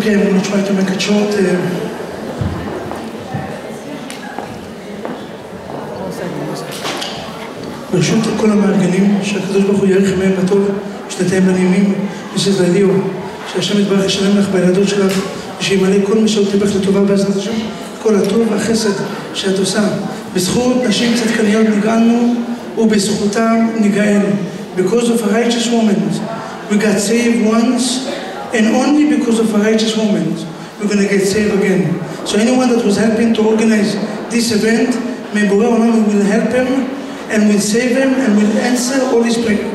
Okay, I'm going to try to make it short. ברשות כל המארגנים, שהקדוש ברוך הוא יאריך ימיהם בטוב, שנתיים בנעימים, ושתדעו, שהשם יתברך ישלם לך בילדות שלך, ושימלא כל מה שתברך לטובה בעזרת השם, כל הטוב והחסד שאת עושה. בזכות נשים צדקניות נגאלנו, ובזכותם ניגאל. Because of a righteous woman, we got saved once, and only because of a righteous woman, we're going to get saved again. So anyone that was helping to organize this event, may Borei Olam will help him, and will save him, and will answer all his prayers.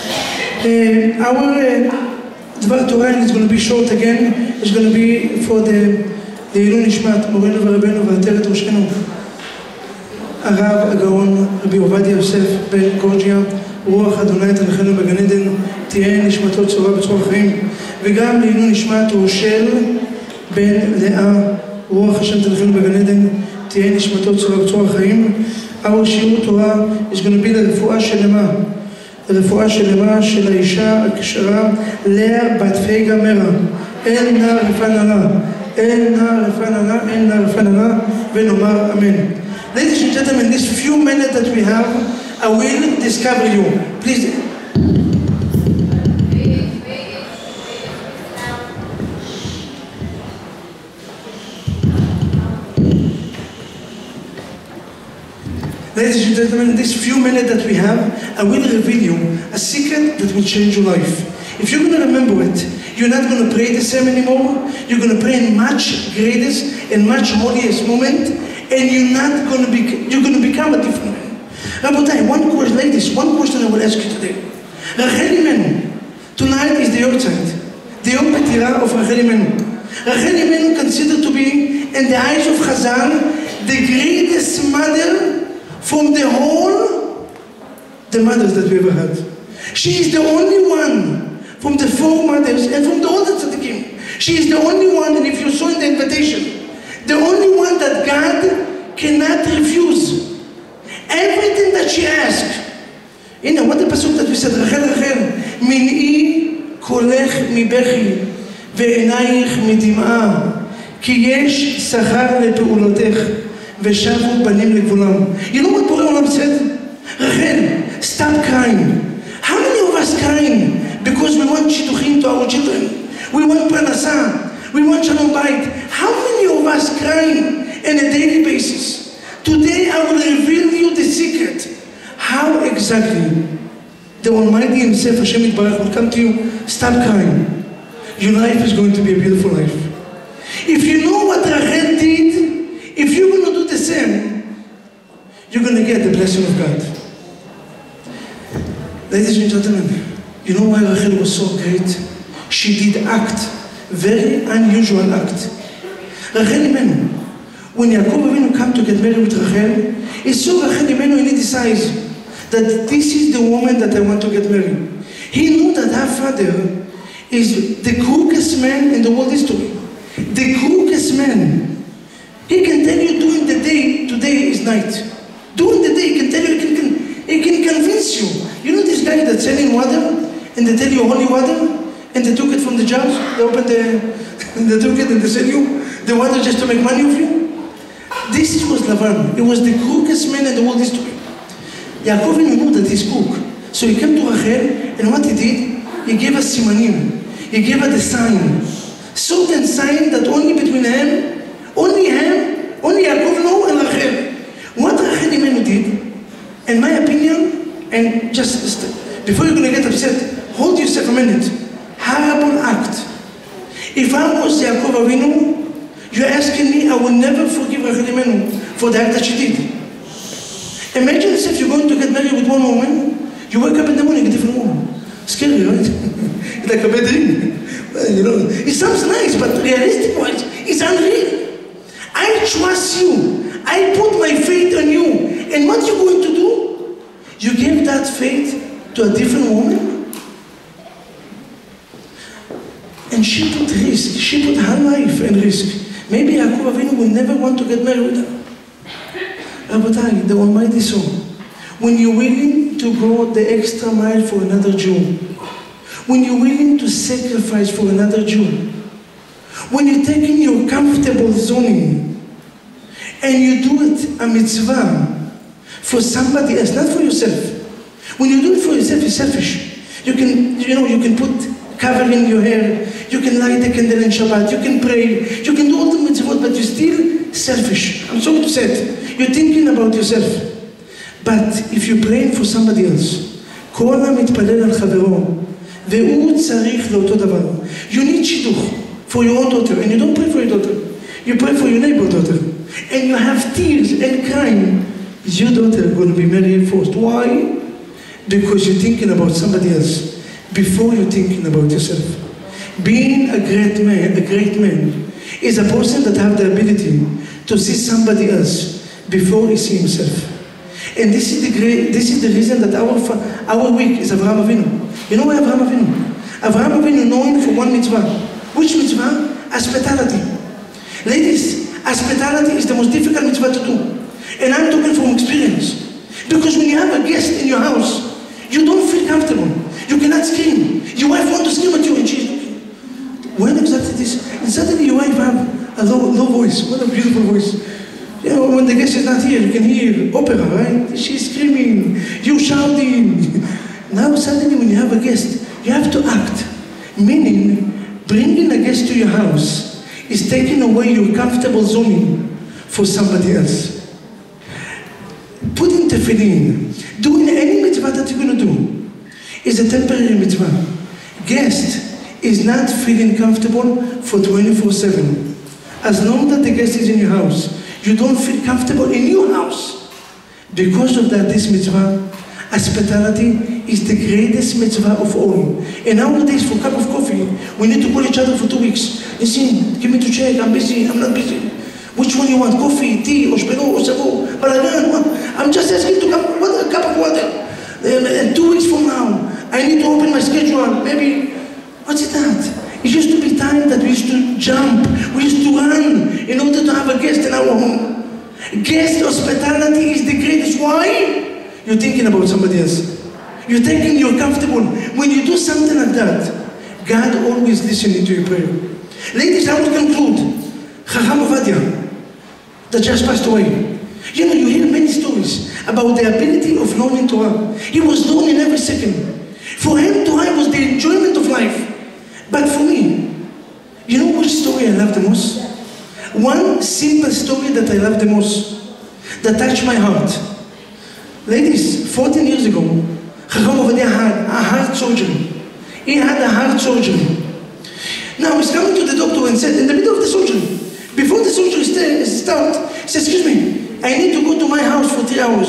Our Dvar Torah is going to be short again. It's going to be for the Ilun Nishmat, Morenu V'Rabbeinu V'Ateret Roshenu, הרב הגאון רבי עובדיה יוסף בן גורג'יה, רוח אדוני תנחנו בגן עדן, תהיה נשמתו צרורה בצרור החיים. וגם לעילוי נשמת רושל בן לאה, רוח השם תנחנו בגן עדן, תהיה נשמתו צרורה בצרור החיים. Our שיעור תורה is going to be לרפואה שלמה, לרפואה שלמה של האישה הכשרה לאה בת פייגה מרה. אין נא רפא נא, אין נא רפא נא, אין נא רפא נא, ונאמר אמן. Ladies and gentlemen, this few minutes that we have, I will discover you. Please. Ladies and gentlemen, this few minutes that we have, I will reveal you a secret that will change your life. If you're going to remember it, you're not going to pray the same anymore. You're going to pray in much greatest and much holiest moment. And you're going to become a different man. Rabotai, one question, ladies, one question I will ask you today. Rachel Imenu, tonight is the Yortzeit, the Yom Petira of Rachel Imenu. Rachel Imenu considered to be, in the eyes of Chazal, the greatest mother from the mothers that we ever had. She is the only one from the four mothers and from the older tzaddikim. She is the only one, and if you saw in the invitation, the only one that God cannot refuse. Everything that she asked. You know, what the pasuk that we said, Rachel, Rachel, min'i kolech mibechi, ve'enayich midim'a, ki yesh sachar lepe'ulotech, ve'shavu banim legvulam. You know what Borei Olam said? Rachel, stop crying. How many of us crying because we want shidduchim to our children? We want parnasah. We want shalom bayit. How many of us crying on a daily basis? Today I will reveal you the secret. How exactly the Almighty Himself, Hashem Yitbarach, will come to you. Stop crying. Your life is going to be a beautiful life. If you know what Rachel did, if you're going to do the same, you're going to get the blessing of God. Ladies and gentlemen, you know why Rachel was so great? She did act. Very unusual act. Rachel Imenu, when Yaakov Avinu come to get married with Rachel, he saw Rachel Imenu and he decides that this is the woman that I want to get married. He knew that her father is the crookedest man in the world history. The crookedest man. He can tell you during the day, today is night. During the day, he can tell you, he can convince you. You know this guy that's selling water, and they tell you holy water? And they took it from the jars, they opened they took it and they sell you the water just to make money of you. This was Lavan. It was the crookedest man in the world history. Yaakov knew that he's crook. So he came to Rachel, and what he did, he gave her simanim. He gave her the sign. Certain sign that only between him, only Yaakov know and Rachel. What Rachel Imenu did, in my opinion, and just before you're going to get upset, hold yourself a minute. Horrible act. If I was Yaakov Avinu, you're asking me, I will never forgive Rachel Imenu for the act that she did. Imagine if you're going to get married with one woman, you wake up in the morning, a different woman. Scary, right? It's like a bad dream. Well, you know, it sounds nice, but realistic-wise, it's unreal. I trust you. I put my faith on you. And what you're going to do? You give that faith to a different woman? And she put risk. She put her life in risk. Maybe Yaakov Avinu will never want to get married with her. Rabotai, the Almighty saw. When you're willing to go the extra mile for another Jew, when you're willing to sacrifice for another Jew, When you take in your comfortable zoning and you do it a mitzvah for somebody else, not for yourself. When you do it for yourself, you're selfish. You can put cover in your hair, you can light a candle in Shabbat, you can pray, you can do all the mitzvot, but you're still selfish. I'm sorry to say it. You're thinking about yourself. But if you're praying for somebody else, כל המתפלל על חברו, והוא צריך לאותו דבר. You need shidduch for your own daughter, and you don't pray for your daughter. You pray for your neighbor daughter. And you have tears and crying. Is your daughter going to be married first? Why? Because you're thinking about somebody else before you're thinking about yourself. Being a great man is a person that have the ability to see somebody else before he sees himself. And this is the reason that our week is Avraham Avinu. You know why Avraham Avinu? Avraham Avinu known for one mitzvah. Which mitzvah? Hospitality. Ladies, hospitality is the most difficult mitzvah to do. And I'm talking from experience. Because when you have a guest in your house, you don't feel comfortable. You cannot scream. Your wife wants to scream at you and she's looking. When exactly this? And suddenly your wife have a low voice. What a beautiful voice. You know, when the guest is not here, you can hear opera, right? She's screaming, you shouting. Now suddenly when you have a guest, you have to act. Meaning, bringing a guest to your house is taking away your comfortable zoning for somebody else. Putting tefillin, doing any mitzvah that you're going to do, is a temporary mitzvah. Guest is not feeling comfortable for 24/7. As long as the guest is in your house, you don't feel comfortable in your house. Because of that, this mitzvah, hospitality, is the greatest mitzvah of all. And nowadays, for a cup of coffee, we need to call each other for 2 weeks. Listen, give me to check, I'm busy, I'm not busy. Which one you want, coffee, tea, or shpelo, or savo, balagan? I'm just asking to come, a cup of water. 2 weeks from now, I need to open my schedule, maybe, what's that? It used to be time that we used to jump, we used to run in order to have a guest in our home. Guest hospitality is the greatest. Why? You're thinking about somebody else. You're thinking you're comfortable. When you do something like that, God always listens to your prayer. Ladies, I will conclude. Chacham Ovadia, that just passed away. You know, you hear many stories about the ability of learning Torah. He was learning every second. For him, Torah was the enjoyment of life. But for me, you know which story I love the most? One simple story that I love the most, that touched my heart. Ladies, 14 years ago, Chacham Ovadia had a heart surgery. He had a heart surgery. Now he's coming to the doctor and said, in the middle of the surgery, before the surgery starts, he says, excuse me, I need to go to my house for 3 hours.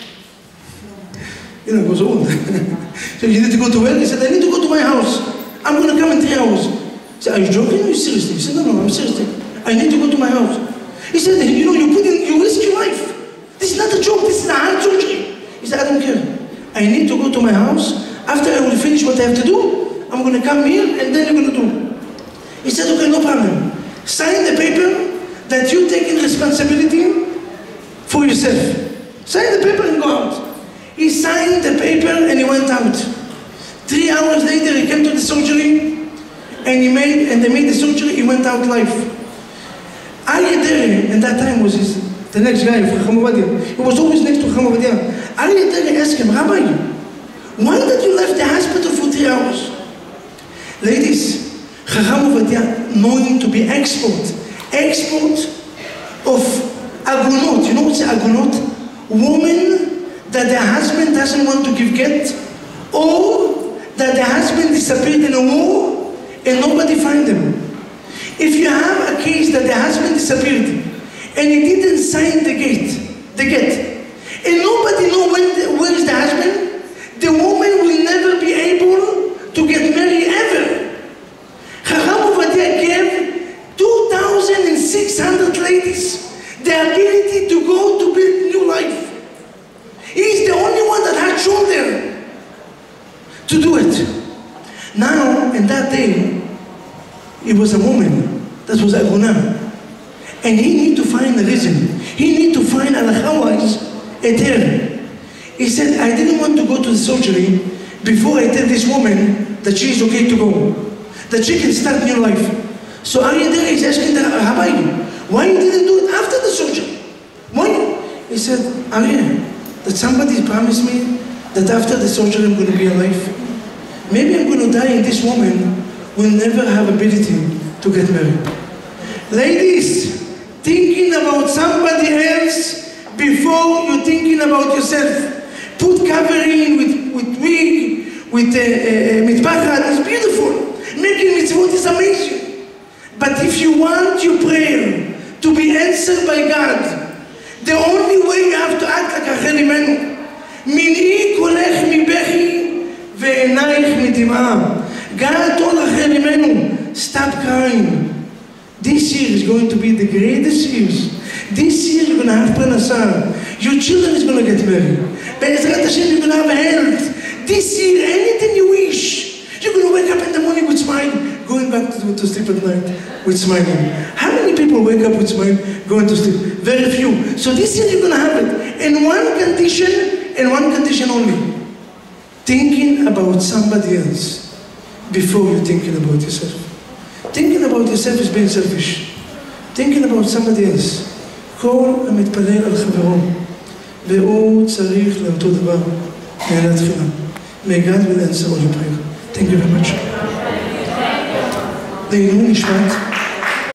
You know, he was old. So you need to go to where? He said, I need to go to my house. I'm going to come in 3 hours. I said, are you joking or are you seriously? He said, no, I'm seriously. I need to go to my house. He said, you know, you risk your life. This is not a joke, this is a heart surgery. He said, I don't care. I need to go to my house. After I will finish what I have to do, I'm going to come here and then you're going to do. He said, okay, no problem. Sign the paper that you're taking responsibility for yourself. Sign the paper and go out. He signed the paper and he went out. 3 hours later, he came to the surgery and they made the surgery, he went out live. Aryeh Deri, and that time was the next guy for Chacham Ovadia. He was always next to Chacham Ovadia. Aryeh Deri asked him, Rabbi, why did you leave the hospital for 3 hours? Ladies, Chacham Ovadia known to be expert of agunot. You know what's agunot? Women that their husband doesn't want to give get, or that the husband disappeared in a war and nobody find them. If you have a case that the husband disappeared and he didn't sign the get, and nobody knows where is the husband, the woman will never be able to get married ever. Chacham Ovadia gave 2,600 ladies the ability to go to build new life. He's the only one that had shoulder to do it. Now, in that day, it was a woman that was Aguna. And he need to find a reason. He need to find halakha-wise a term. He said, I didn't want to go to the surgery before I tell this woman that she is okay to go. That she can start new life. So Aryeh Deri is asking the Rabbi, why you didn't do it after the surgery? Why? He said, Aryeh, that somebody promised me that after the surgery I'm going to be alive. Maybe I'm going to die and this woman will never have ability to get married. Ladies, thinking about somebody else before you're thinking about yourself. Put covering with wig, with mitpachat is beautiful. Making mitzvot is amazing. But if you want your prayer to be answered by God, the only way you have to act like Rachel Imenu. Min'i kolech mibechi ve'enayich midimah. God told Rachel Imenu, stop crying. This year is going to be the greatest years. This year you're going to have parnasah. Your children is going to get married. Be'ezrat Hashem you're going to have health. This year, anything you wish. You're going to wake up in the morning with smile, going back to sleep at night with smiling. How many people wake up with smile, going to sleep? Very few. So this year you're going to have it. In one condition, and one condition only. Thinking about somebody else before you're thinking about yourself. Thinking about yourself is being selfish. Thinking about somebody else. כל המתפלל על חברו, והוא צריך לאותו דבר, נעלה תחילה. May God will answer all your prayer. Thank you very much. לעילוי נשמת